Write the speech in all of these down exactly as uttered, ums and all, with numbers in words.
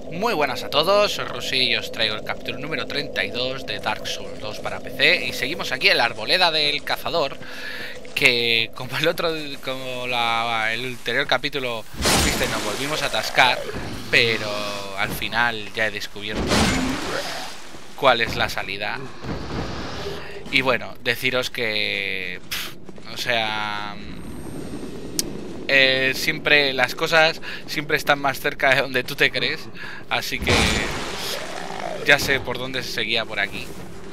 Muy buenas a todos, soy Rusi y os traigo el capítulo número treinta y dos de Dark Souls dos para P C. Y seguimos aquí en la arboleda del cazador, que como el otro, como la, el anterior capítulo, viste, nos volvimos a atascar, pero al final ya he descubierto cuál es la salida. Y bueno, deciros que, pff, o sea... Eh, siempre las cosas siempre están más cerca de donde tú te crees, así que ya sé por dónde se seguía por aquí.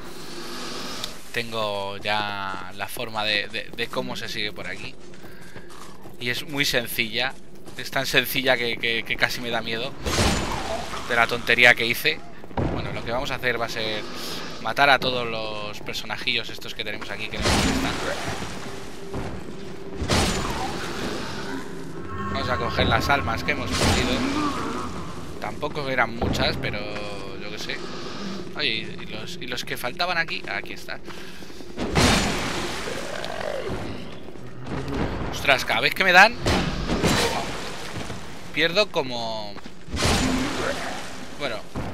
Tengo ya la forma de, de, de cómo se sigue por aquí y es muy sencilla. Es tan sencilla que, que, que casi me da miedo de la tontería que hice. Bueno, lo que vamos a hacer va a ser matar a todos los personajillos estos que tenemos aquí que nos molestan. Vamos a coger las almas que hemos perdido. Tampoco eran muchas, pero yo que sé. Oye, ¿y los, y los que faltaban aquí? Aquí está. Ostras, cada vez que me dan pierdo como... Bueno.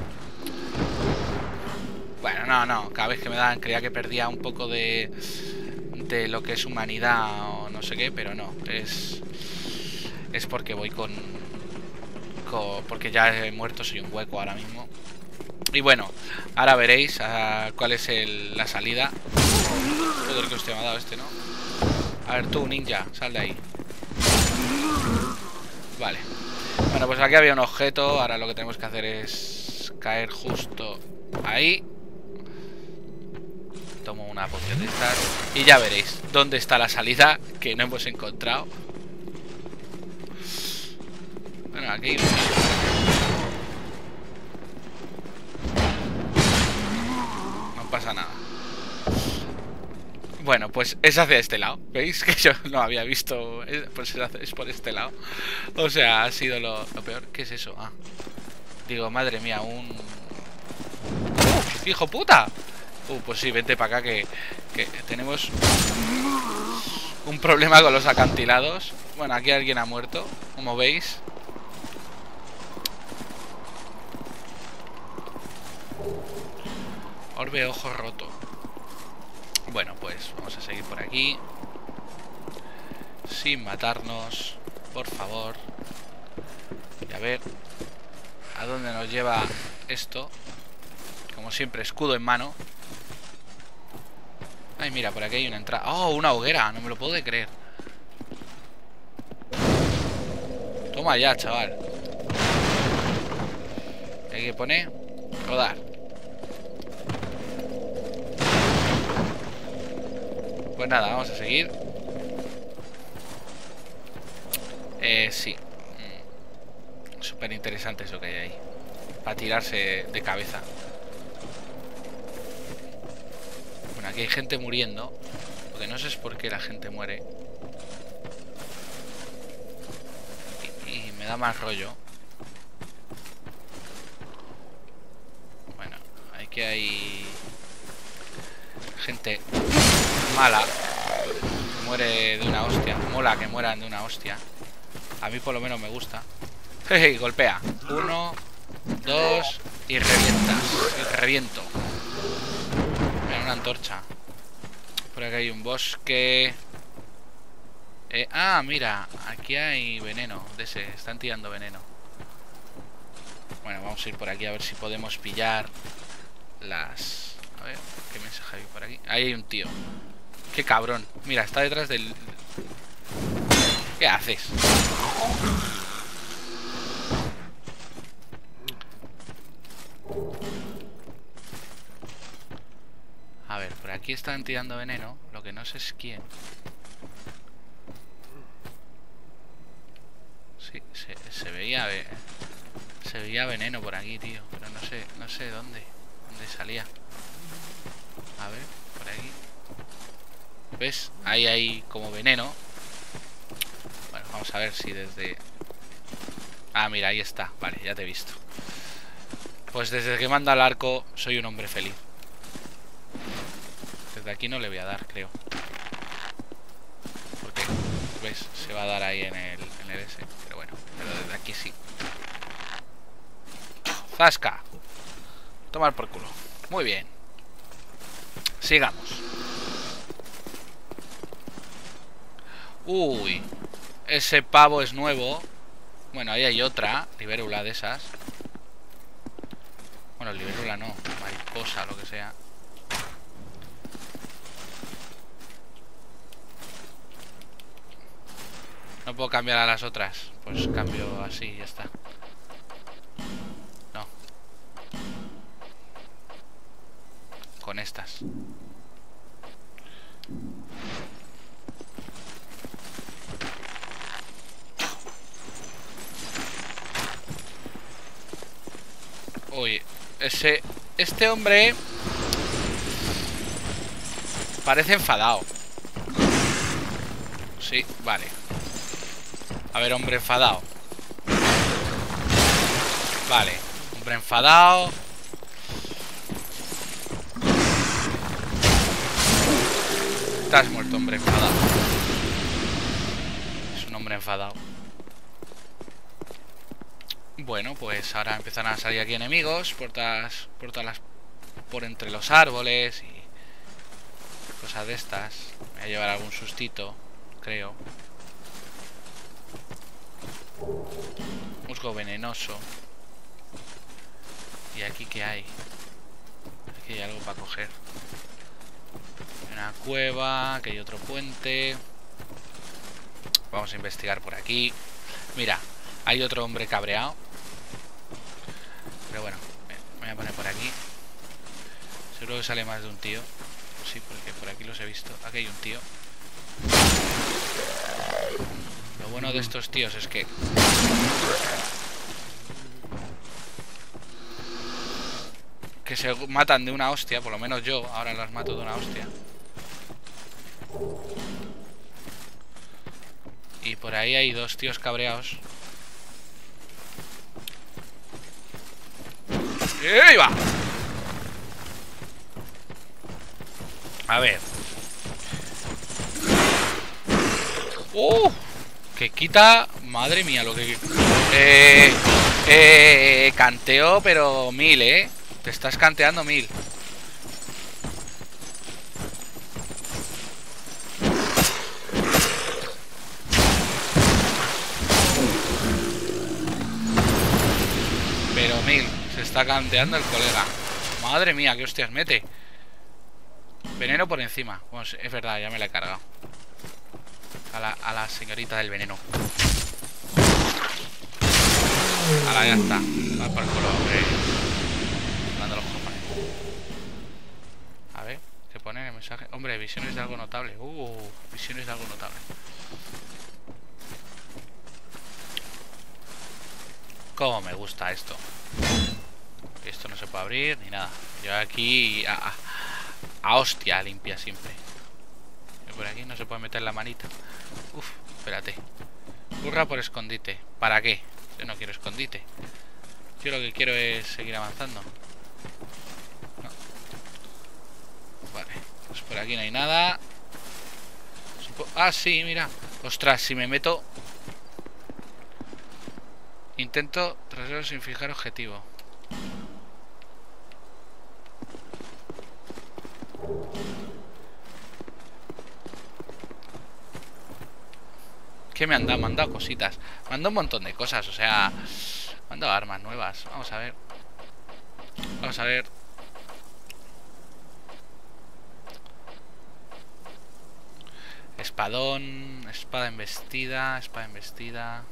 Bueno, no, no. Cada vez que me dan creía que perdía un poco de... De lo que es humanidad o no sé qué, pero no. Es... Es porque voy con, con... Porque ya he muerto, soy un hueco ahora mismo. Y bueno, ahora veréis uh, cuál es el, la salida. Joder, que hostia me ha dado este, ¿no? A ver tú, ninja, sal de ahí. Vale. Bueno, pues aquí había un objeto. Ahora lo que tenemos que hacer es caer justo ahí. Tomo una poción de estas y ya veréis dónde está la salida que no hemos encontrado. Bueno, aquí hay un... No pasa nada. Bueno, pues es hacia este lado. ¿Veis? Que yo no había visto. Pues es por este lado. O sea, ha sido lo, lo peor. ¿Qué es eso? Ah. Digo, madre mía, un... ¡Uh, hijo puta! Uh, pues sí, vente para acá que, que tenemos un problema con los acantilados. Bueno, aquí alguien ha muerto, como veis. Orbe ojo roto. Bueno, pues vamos a seguir por aquí sin matarnos, por favor. Y a ver a dónde nos lleva esto. Como siempre, escudo en mano. Ay, mira, por aquí hay una entrada. ¡Oh, una hoguera! No me lo puedo creer. Toma ya, chaval. Hay que poner rodar. Pues nada, vamos a seguir. Eh, sí. Mm. Súper interesante eso que hay ahí. Para tirarse de cabeza. Bueno, aquí hay gente muriendo. Lo que no sé es por qué la gente muere. Y, y me da más rollo. Bueno, aquí hay gente mala. Que muere de una hostia. Mola que mueran de una hostia. A mí por lo menos me gusta. Jeje, golpea. Uno, dos y revientas. Y reviento. Mira, una antorcha. Por aquí hay un bosque. Eh, ah, mira, aquí hay veneno. De ese, están tirando veneno. Bueno, vamos a ir por aquí a ver si podemos pillar las... A ver, ¿qué mensaje hay por aquí? Ahí hay un tío. Qué cabrón. Mira, está detrás del... ¿Qué haces? A ver, por aquí están tirando veneno. Lo que no sé es quién. Sí, se, se veía... Se veía veneno por aquí, tío. Pero no sé, no sé dónde. Dónde salía. A ver, por aquí. ¿Ves? Ahí hay como veneno. Bueno, vamos a ver si desde... Ah, mira, ahí está. Vale, ya te he visto. Pues desde que manda el arco soy un hombre feliz. Desde aquí no le voy a dar, creo. Porque, ¿ves? Se va a dar ahí en el, en el S. Pero bueno, pero desde aquí sí. Zasca. Tomar por culo. Muy bien. Sigamos. Uy. Ese pavo es nuevo. Bueno, ahí hay otra libélula de esas. Bueno, libélula no. Mariposa, lo que sea. No puedo cambiar a las otras. Pues cambio así y ya está. No. Con estas. Uy, ese... Este hombre... Parece enfadado. Sí, vale. A ver, hombre enfadado. Vale, hombre enfadado. Estás muerto, hombre enfadado. Es un hombre enfadado. Bueno, pues ahora empiezan a salir aquí enemigos por todas, por todas las, por entre los árboles y cosas de estas. Me voy a llevar algún sustito, creo. Musgo venenoso. ¿Y aquí qué hay? Aquí hay algo para coger. Hay una cueva, aquí hay otro puente. Vamos a investigar por aquí. Mira, hay otro hombre cabreado. Pero bueno, me voy a poner por aquí. Seguro que sale más de un tío. Sí, porque por aquí los he visto. Aquí hay un tío. Lo bueno de estos tíos es que... que se matan de una hostia. Por lo menos yo ahora las mato de una hostia. Y por ahí hay dos tíos cabreados. ¡Ahí va! A ver. ¡Uh! Que quita... Madre mía, lo que... Eh... Eh... Canteo, pero mil, ¿eh? Te estás canteando mil. Pero mil. Se está canteando el colega. Madre mía, qué hostias mete. Veneno por encima. Bueno, es verdad, ya me la he cargado. A la, a la señorita del veneno. Ahora ya está. Va por el culo, hombre. Dando los cojones. A ver, ¿qué pone en el mensaje? Hombre, visiones de algo notable. Uh, visiones de algo notable. Cómo me gusta esto. Esto no se puede abrir ni nada. Yo aquí a, a, a hostia limpia siempre. Y por aquí no se puede meter la manita. Uf, espérate. Burra por escondite. ¿Para qué? Yo no quiero escondite. Yo lo que quiero es seguir avanzando. No. Vale, pues por aquí no hay nada. Ah, sí, mira. Ostras, si me meto... Intento trasero sin fijar objetivo. ¿Qué me han dado? Me han dado cositas. Me han dado un montón de cosas, o sea... Me han dado armas nuevas. Vamos a ver. Vamos a ver. Espadón. Espada embestida. Espada embestida.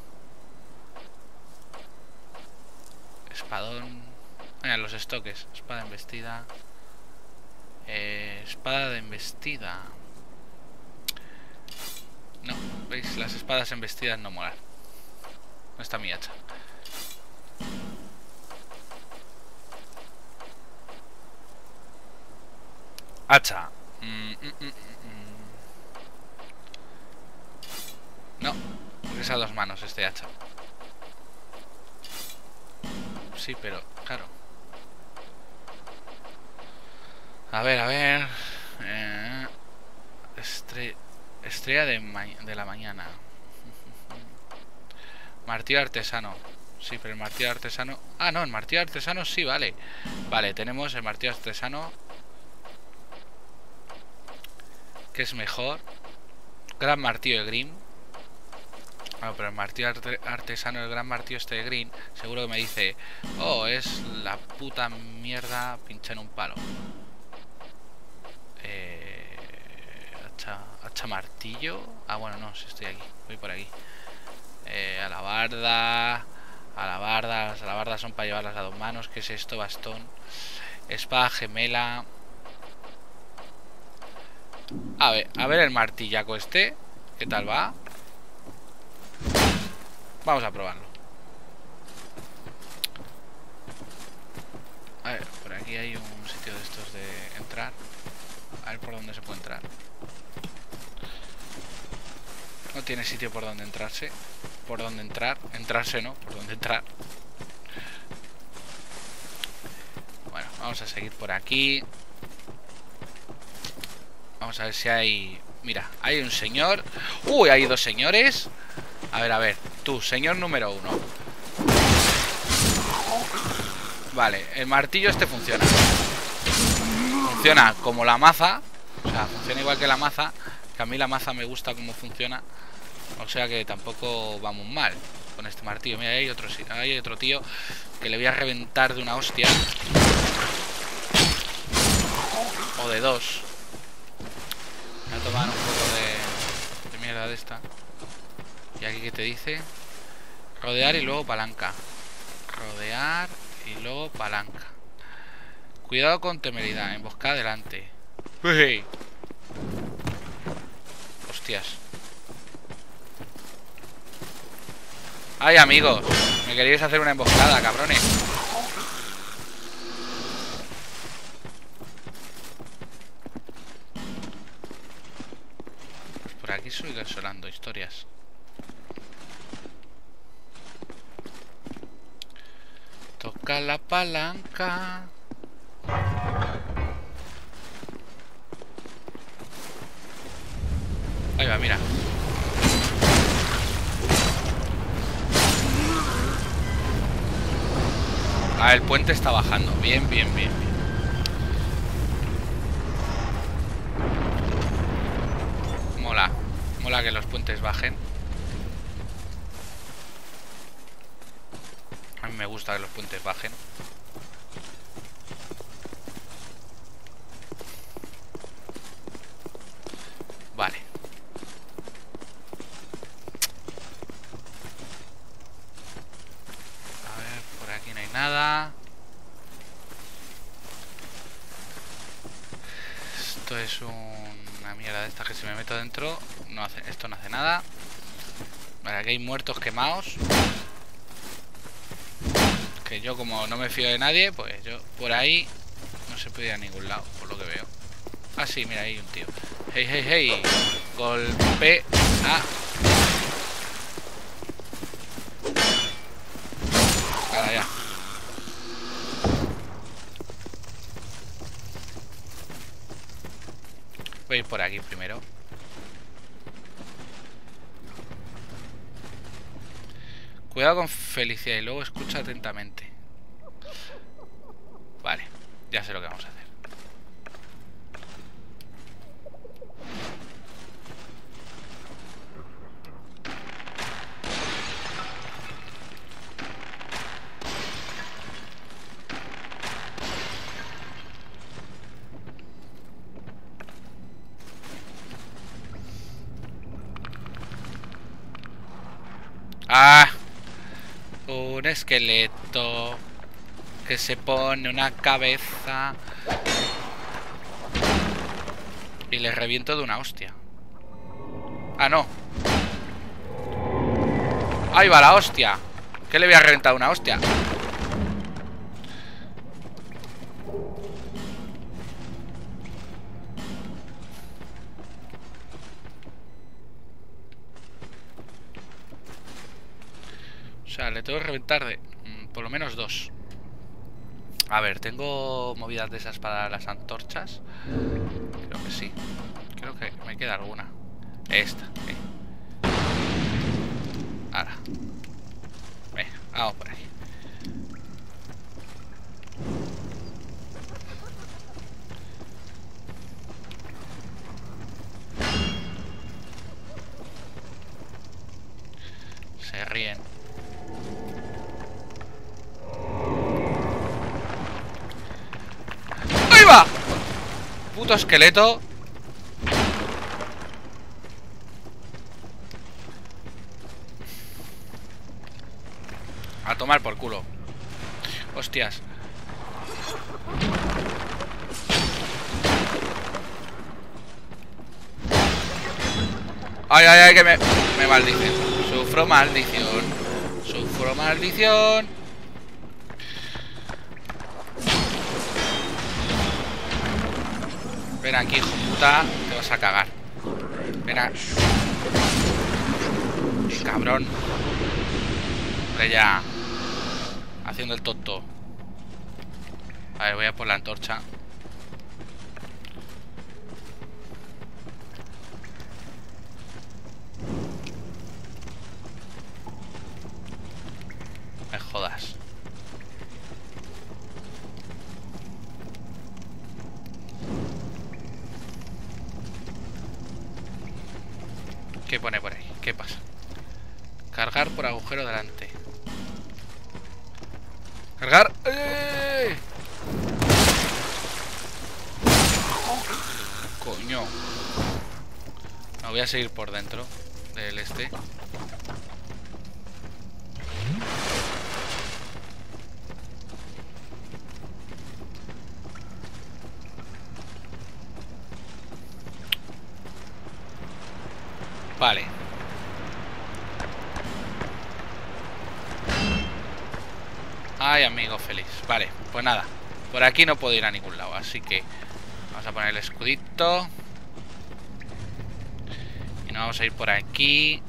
Espadón. Mira, los estoques. Espada embestida. Eh, espada de embestida. No, veis, las espadas embestidas no molan. No está mi hacha. Hacha. Mm, mm, mm, mm. No, porque es a dos manos este hacha. Sí, pero claro. A ver, a ver. Eh, estre estrella de, ma de la mañana. Martillo artesano. Sí, pero el martillo artesano... Ah, no, el martillo artesano sí, vale. Vale, tenemos el martillo artesano, que es mejor. Gran martillo de Green. Bueno, pero el martillo arte artesano, el gran martillo este de Green, seguro que me dice: oh, es la puta mierda, pincha en un palo. Eh, hacha, hacha martillo. Ah, bueno, no, si estoy aquí, voy por aquí. Eh, alabarda. Alabarda, las alabardas son para llevarlas a dos manos. ¿Qué es esto? Bastón. Espada gemela. A ver, a ver el martillaco este. ¿Qué tal va? Vamos a probarlo. A ver, por aquí hay un sitio de estos de entrar. A ver por dónde se puede entrar. No tiene sitio por donde entrarse. Por donde entrar. Entrarse no, por donde entrar. Bueno, vamos a seguir por aquí. Vamos a ver si hay... Mira, hay un señor. Uy, hay dos señores. A ver, a ver. Tú, señor número uno. Vale, el martillo este funciona. Funciona como la maza. O sea, funciona igual que la maza. Que a mí la maza me gusta cómo funciona. O sea que tampoco vamos mal con este martillo. Mira, hay otro, hay otro tío que le voy a reventar de una hostia. O de dos. Voy a tomar un poco de, de mierda de esta. Y aquí que te dice: rodear y luego palanca. Rodear y luego palanca. Cuidado con temeridad. Emboscada adelante. ¡Uy! Hostias. ¡Ay, amigos! Me queríais hacer una emboscada, cabrones. Pues por aquí sigo sonando historias. Toca la palanca. Ahí va, mira. Ah, el puente está bajando. Bien, bien, bien, bien. Mola. Mola que los puentes bajen. A mí me gusta que los puentes bajen. Vale. A ver, por aquí no hay nada. Esto es una mierda de estas que si me meto dentro no hace, esto no hace nada. Vale, aquí hay muertos quemados. Que yo, como no me fío de nadie, pues yo por ahí no se puede ir a ningún lado, por lo que veo. Ah, sí, mira, ahí hay un tío. Hey, hey, hey. Golpe a... Para allá. Voy a ir por aquí primero. Cuidado con Felicidad y luego escucha atentamente. Vale, ya sé lo que vamos a hacer. ¡Ah! Un esqueleto que se pone una cabeza y le reviento de una hostia. Ah, no. Ahí va la hostia. ¿Qué le voy a reventar una hostia? O sea, le tengo que reventar de mmm, por lo menos dos. A ver, ¿tengo movidas de esas para las antorchas? Creo que sí. Creo que me queda alguna. Esta, eh. Ahora. Venga, vamos por aquí. Se ríen. ¡Ahí va! Puto esqueleto. A tomar por culo. Hostias. Ay, ay, ay, que me, me maldicen. Sufro maldición. Sufro maldición. Ven aquí, hijo puta. Te vas a cagar. Ven a... ¡Qué cabrón! Hombre, ya. Haciendo el tonto. A ver, voy a por la antorcha. Me jodas. ¿Qué pone por ahí? ¿Qué pasa? Cargar por agujero delante. Cargar. ¡Eh! Coño. Me voy a seguir por dentro del este. Vale. Ay, amigo feliz. Vale, pues nada. Por aquí no puedo ir a ningún lado, así que vamos a poner el escudito. Y nos vamos a ir por aquí.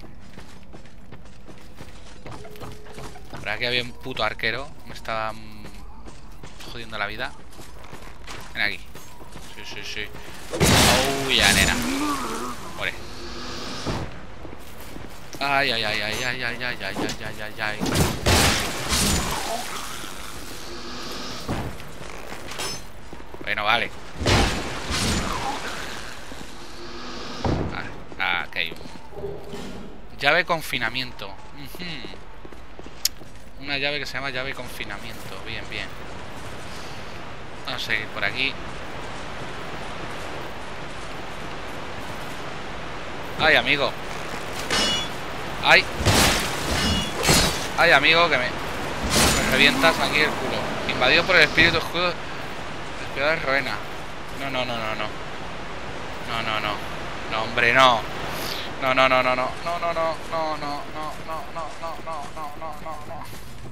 Por aquí había un puto arquero. Me estaba mm, jodiendo la vida. Ven aquí. Sí, sí, sí. Oh, ya, nena. Muere. Ay, ay, ay, ay, ay, ay, ay, ay, ay, ay, ay, ay. Bueno, vale. Ah, ah, ok. Llave de confinamiento. Uh-huh. Una llave que se llama llave de confinamiento. Bien, bien. Vamos a seguir por aquí. Ay, amigo. Ay. Ay, amigo, que me, me revientas aquí el culo. Invadido por el espíritu oscuro. Espíritu de Rowena. No, no, no, no, no. No, no, no. No, hombre, no. No, no, no, no, no. No, no, no, no, no, no, no, no, no, no, no, no, no, no.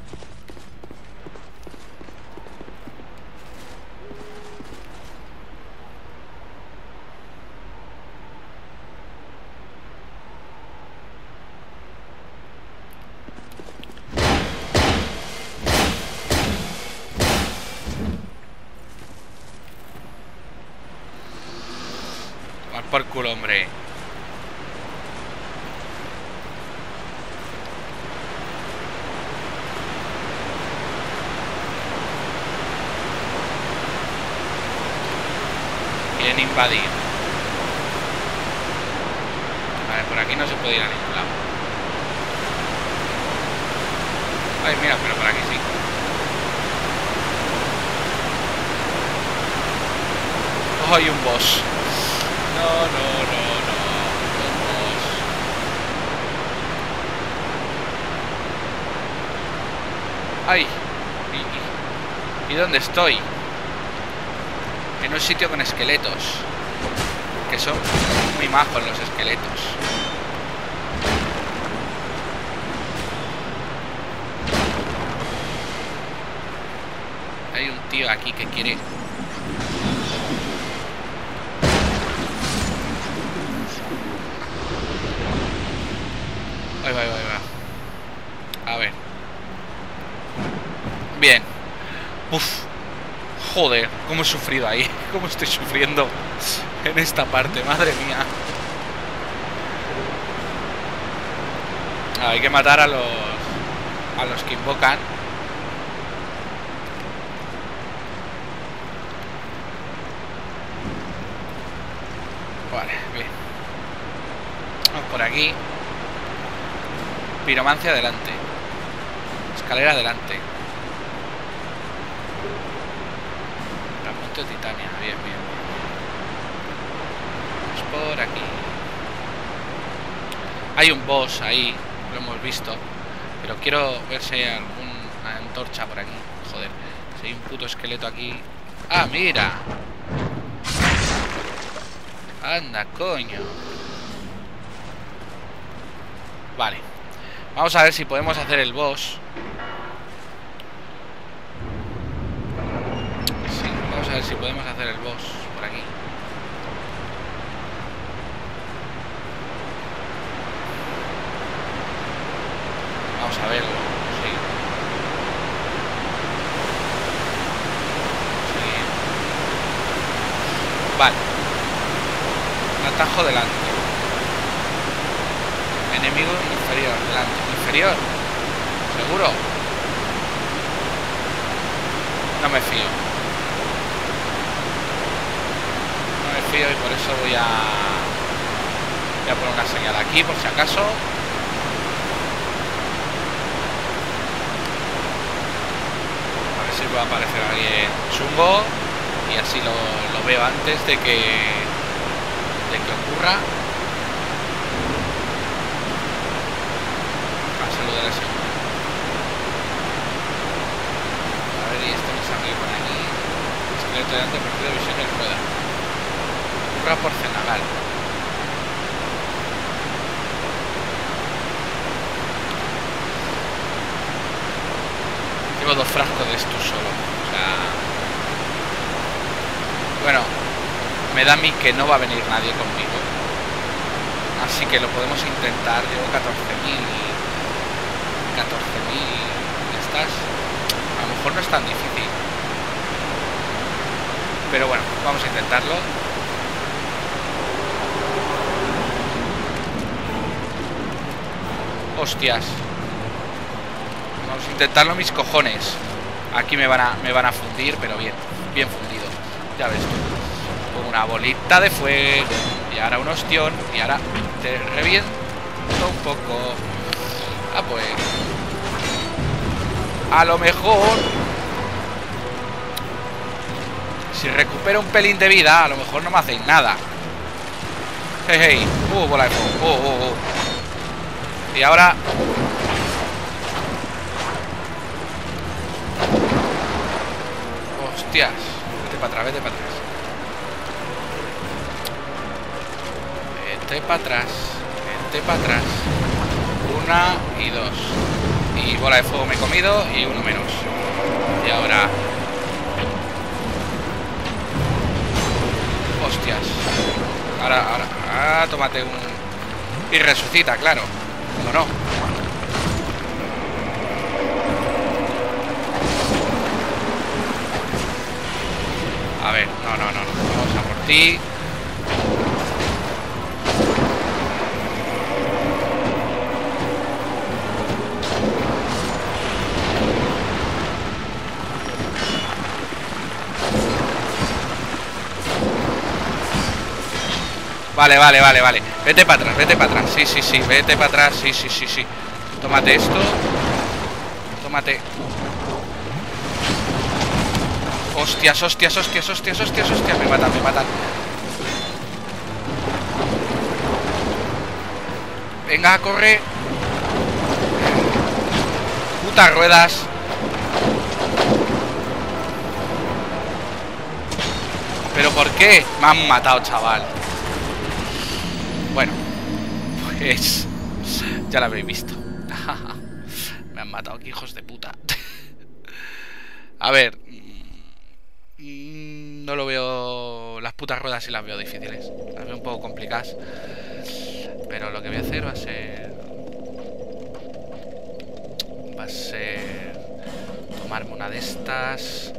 Por culo, hombre. Quieren invadir. A ver, por aquí no se puede ir a ningún lado. Ay, mira, pero por aquí sí. Oh, hay un boss. No, no, no, no. Vamos. Ay. ¿Y, y, ¿y dónde estoy? En un sitio con esqueletos. Que son muy majos los esqueletos. Hay un tío aquí que quiere... Ahí va, ahí va, ahí va. A ver. Bien. Uf. Joder, cómo he sufrido ahí. Cómo estoy sufriendo en esta parte, madre mía. Ah, hay que matar a los... a los que invocan. Vale, bien. Vamos por aquí. Piromancia adelante. Escalera adelante. Ramento de Titania. Bien, bien, bien. Vamos por aquí. Hay un boss ahí. Lo hemos visto. Pero quiero ver si hay alguna antorcha por aquí. Joder. Si hay un puto esqueleto aquí. ¡Ah, mira! Anda, coño. Vale. Vamos a ver si podemos hacer el boss. Sí, vamos a ver si podemos hacer el boss por aquí. Vamos a verlo. Sí. Sí. Vale. Atajo delante. Enemigo inferior, delante. Inferior. ¿Seguro? No me fío. No me fío y por eso voy a... Voy a poner una señal aquí por si acaso. A ver si puede aparecer alguien chungo. Y así lo, lo veo antes de que... De que ocurra. Salud de la segunda. A ver, y esto me sale por aquí. Esqueleto delante, partido de visión de rueda. Curra por Cenagal. Llevo dos frascos de estos solo. O sea... Bueno, me da a mí que no va a venir nadie conmigo. Así que lo podemos intentar. Llevo catorce mil. catorce mil estas. A lo mejor no es tan difícil. Pero bueno, vamos a intentarlo. Hostias. Vamos a intentarlo, mis cojones. Aquí me van a, me van a fundir, pero bien. Bien fundido. Ya ves tú. Una bolita de fuego. Y ahora un ostión. Y ahora te reviento un poco. Ah, pues... A lo mejor... Si recupero un pelín de vida, a lo mejor no me hacéis nada. Hey, hey. Uh, bola de fuego. Uh, uh, uh. Y ahora... Hostias. Vete para atrás, vete para atrás. Vete para atrás. Vete para atrás. Una y dos. Y bola de fuego me he comido y uno menos. Y ahora... Hostias. Ahora, ahora... Ah, tómate un... Y resucita, claro. ¿O no? A ver, no, no, no, no. Vamos a por ti. Vale, vale, vale, vale. Vete para atrás, vete para atrás. Sí, sí, sí, vete para atrás. Sí, sí, sí, sí. Tómate esto. Tómate. Hostias, hostias, hostias, hostias, hostias, hostias. Me matan, me matan. Venga, corre. Putas ruedas. ¿Pero por qué? Me han matado, chaval. Bueno, pues ya lo habéis visto. Me han matado, aquí, hijos de puta. A ver, no lo veo. Las putas ruedas sí las veo difíciles. Las veo un poco complicadas. Pero lo que voy a hacer va a ser... Va a ser... Tomarme una de estas.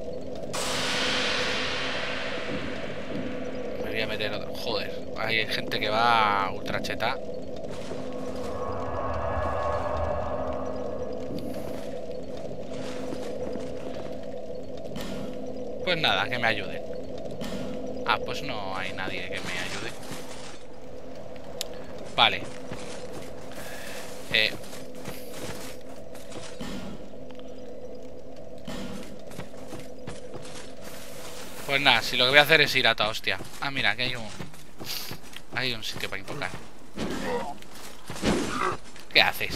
Me voy a meter otro. Joder, hay gente que va ultra cheta. Pues nada, que me ayude. Ah, pues no hay nadie que me ayude. Vale. Eh, Pues nada, si lo que voy a hacer es ir a toda hostia. Ah, mira, aquí hay un... Hay un sitio para invocar. ¿Qué haces?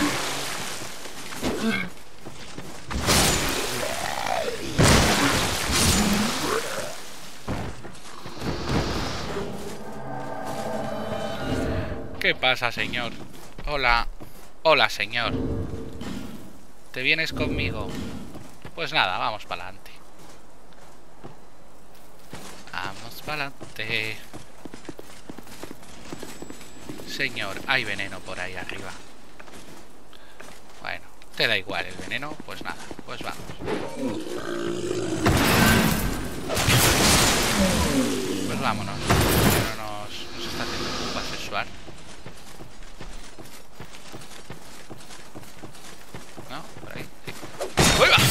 ¿Qué pasa, señor? Hola. Hola, señor. ¿Te vienes conmigo? Pues nada, vamos para adelante. Vamos para adelante. Señor, hay veneno por ahí arriba. Bueno, te da igual el veneno. Pues nada, pues vamos. Pues vámonos. No nos, nos está haciendo culpa sexual. ¿No? Por ahí, sí. ¡Uy, va!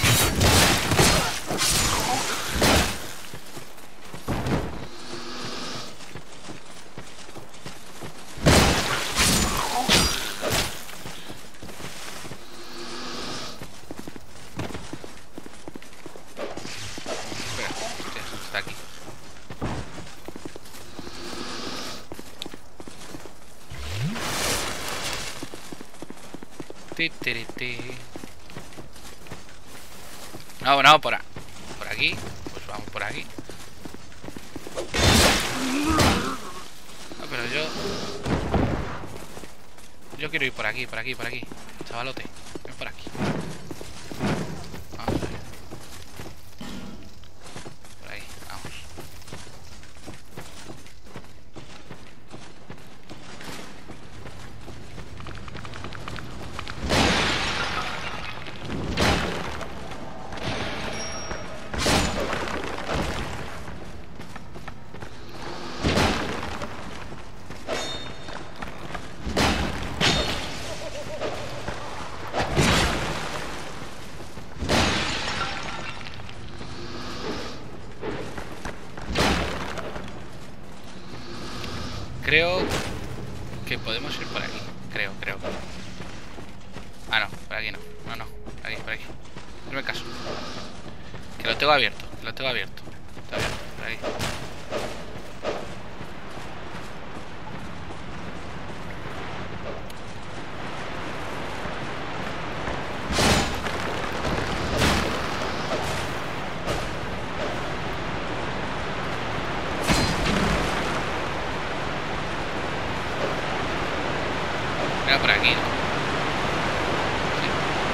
No, no, por, a, por aquí. Pues vamos por aquí. No, pero yo... Yo quiero ir por aquí, por aquí, por aquí. Chavalote, ven por aquí. Vamos a ver. Por ahí, vamos. Creo que podemos ir por aquí. Creo, creo. Ah, no, por aquí no. No, no. Por aquí, por aquí. No me caso. Que lo tengo abierto. Que lo tengo abierto. Está abierto. Por ahí. Mira por aquí, ¿no? Sí.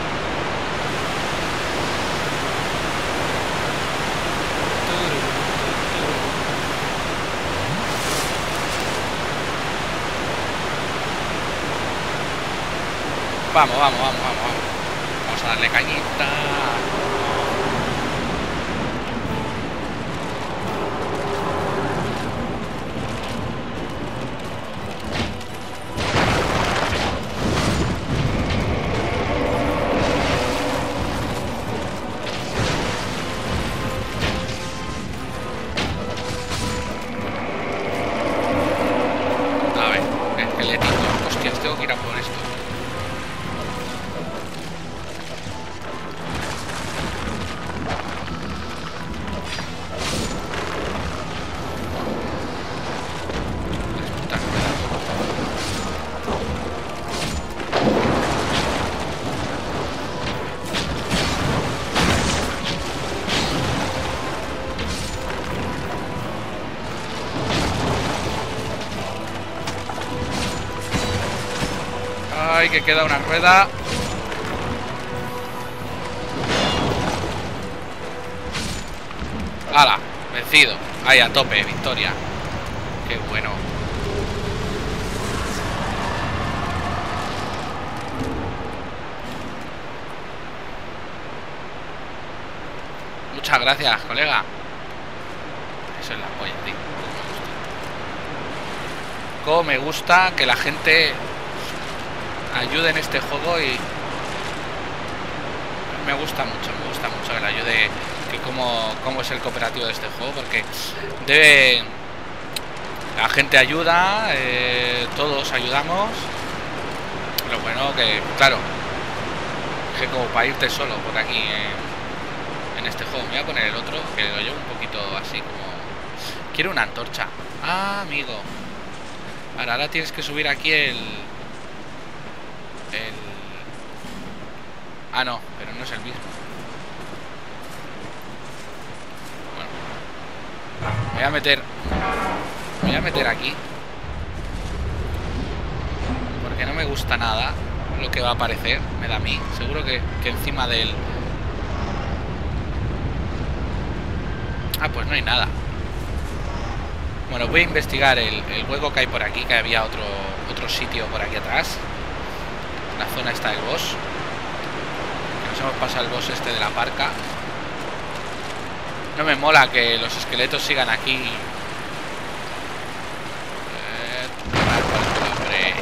Vamos, vamos, vamos, vamos, vamos. Vamos a darle cañita. Ay, que queda una rueda. ¡Hala! Vencido. Ahí a tope, victoria. Qué bueno. Muchas gracias, colega. Eso es la polla, tío. Cómo me gusta que la gente ayude en este juego y me gusta mucho, me gusta mucho que le ayude, que cómo, cómo es el cooperativo de este juego, porque debe, la gente ayuda, eh, todos ayudamos. Lo bueno que, claro, que como para irte solo por aquí en, en este juego. Me voy a poner el otro, que lo llevo un poquito así como... Quiero una antorcha. Ah, amigo. Ahora, ahora tienes que subir aquí el... El... Ah, no, pero no es el mismo. Bueno. Me voy a meter... Me voy a meter aquí. Porque no me gusta nada lo que va a aparecer. Me da a mí. Seguro que, que encima del... Ah, pues no hay nada. Bueno, voy a investigar el, el hueco que hay por aquí. Que había otro, otro sitio por aquí atrás. La zona está del boss. Nos hemos pasado el boss este de la parca. No me mola que los esqueletos sigan aquí. Eh, hombre.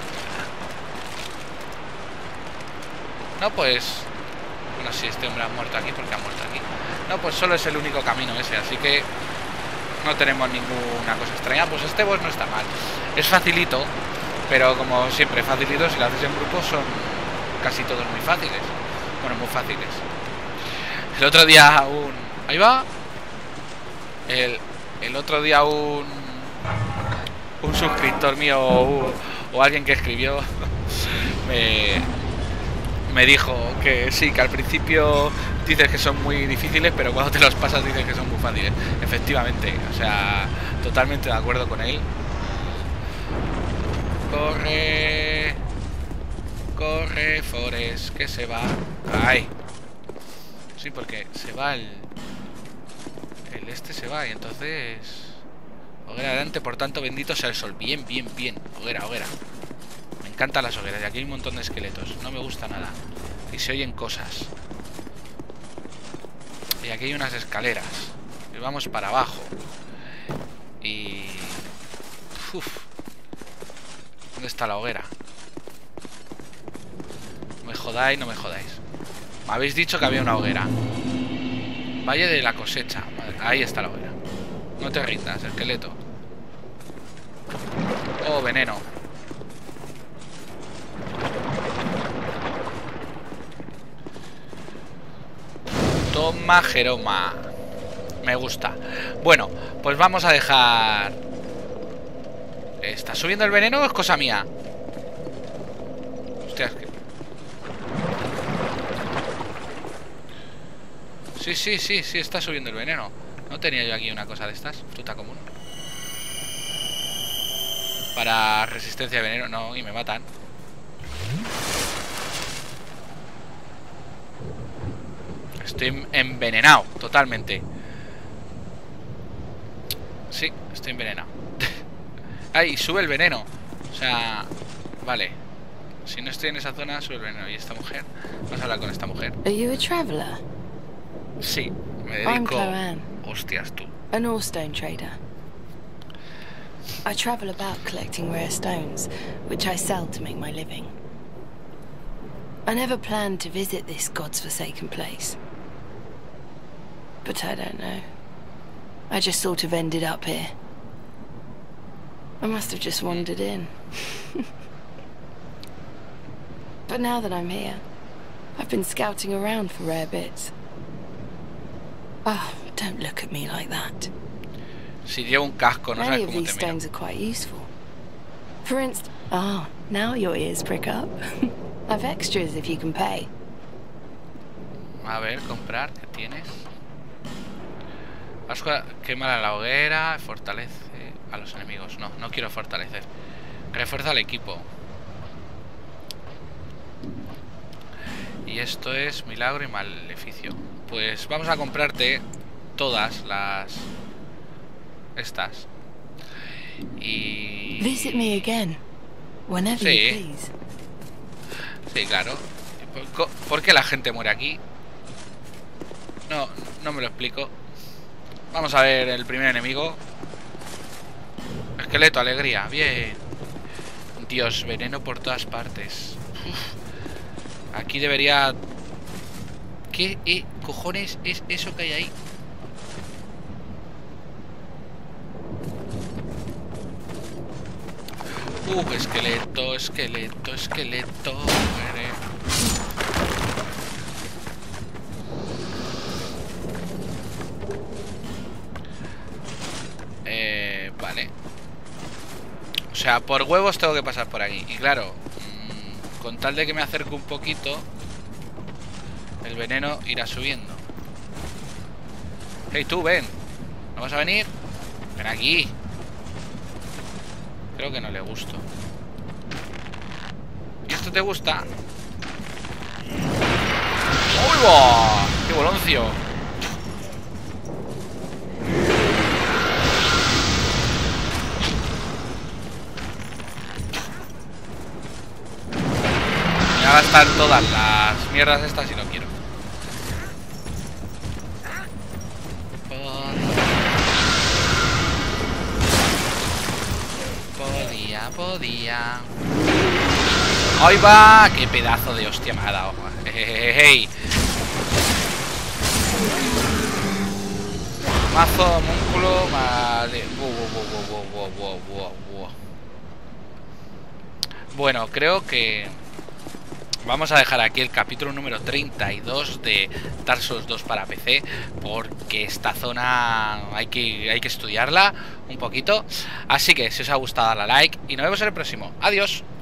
No, pues... Bueno, si este hombre ha muerto aquí, porque ha muerto aquí. No, pues solo es el único camino ese, así que... No tenemos ninguna cosa extraña. Pues este boss no está mal. Es facilito, pero como siempre, facilito, si lo haces en grupo son casi todos muy fáciles. Bueno, muy fáciles. El otro día un... Ahí va. El, el otro día un... Un suscriptor mío o, o alguien que escribió me, me dijo que sí, que al principio dices que son muy difíciles, pero cuando te los pasas dices que son muy fáciles. Efectivamente, o sea, totalmente de acuerdo con él. Corre... Corre, Forest, que se va. Ay. Sí, porque se va el... El este se va y entonces... Hoguera adelante, por tanto, bendito sea el sol. Bien, bien, bien. Hoguera, hoguera. Me encantan las hogueras. Y aquí hay un montón de esqueletos. No me gusta nada. Y se oyen cosas. Y aquí hay unas escaleras. Y vamos para abajo. Y... Uf. ¿Dónde está la hoguera? No me jodáis, no me jodáis. Me habéis dicho que había una hoguera. Valle de la cosecha. Ahí está la hoguera. No te rindas, esqueleto. Oh, veneno. Toma, Jeroma. Me gusta. Bueno, pues vamos a dejar... ¿Está subiendo el veneno o es cosa mía? Hostias, que... Sí, sí, sí, sí, está subiendo el veneno. No tenía yo aquí una cosa de estas. Fruta común. Para resistencia de veneno, no, y me matan. Estoy envenenado, totalmente. Sí, estoy envenenado. ¡Ay! Sube el veneno. O sea, vale. Si no estoy en esa zona, sube el veneno. ¿Y esta mujer? Vamos a hablar con esta mujer. Are you a traveler? Sí, me I'm dedico... Chloanne, Hostias, tú. an ore stone trader. I travel about collecting rare stones, which I sell to make my living. I never planned to visit this God's forsaken place. But I don't know. I just sort of ended up here. I must have just wandered in. But now that I'm here, I've been scouting around for rare bits. Oh, don't look at me like that. Si llevo un casco, no Many sabes of cómo these te miro. stones are quite useful. For instance, oh, now your ears prick up. I've extras if you can pay. A ver, comprar, ¿qué tienes? Pascua quema la hoguera, fortalece a los enemigos. No, no quiero fortalecer. Refuerza el equipo. Y esto es milagro y maleficio. Pues vamos a comprarte todas las... Estas. Y... Visit me again, whenever Sí. you please. Sí, claro. ¿Por, ¿Por qué la gente muere aquí? No, no me lo explico. Vamos a ver el primer enemigo. Esqueleto, alegría. Bien. Dios, veneno por todas partes. Uf. Aquí debería... ¿Qué eh, cojones es eso que hay ahí? Uh, esqueleto, esqueleto, esqueleto. Muere. sea, por huevos tengo que pasar por aquí. Y claro, mmm, con tal de que me acerque un poquito, el veneno irá subiendo. Hey, tú, ven. ¿No vas a venir? Ven aquí. Creo que no le gusto. ¿Y esto te gusta? ¡Uy, va! ¡Qué boloncio! Me voy a gastar todas las mierdas estas y no quiero. Podía, podía. ¡Ahí va! ¡Qué pedazo de hostia me ha dado! ¡Hey! Mazo, músculo, vale. Bueno, creo que vamos a dejar aquí el capítulo número treinta y dos de Dark Souls dos para P C, porque esta zona hay que, hay que estudiarla un poquito. Así que si os ha gustado, dale a like y nos vemos en el próximo. Adiós.